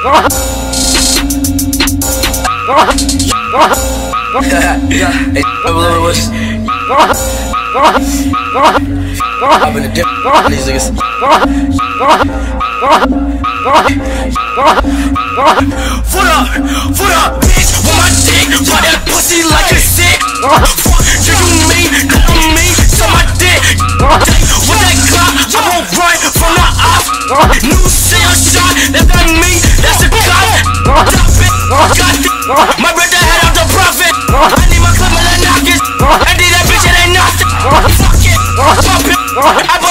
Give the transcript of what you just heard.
I've been a dip these niggas. Foot up, bitch, with my dick, ride that pussy like a sick. Fuck, do you mean, on me, so my dick. With that clock, I won't run from the off. New cell shot, that's not me, that's a cop. Stop it, got it. My brother had out the profit. I need my clip, my knockers. I need that bitch, it ain't nothing. Fuck it, pump it.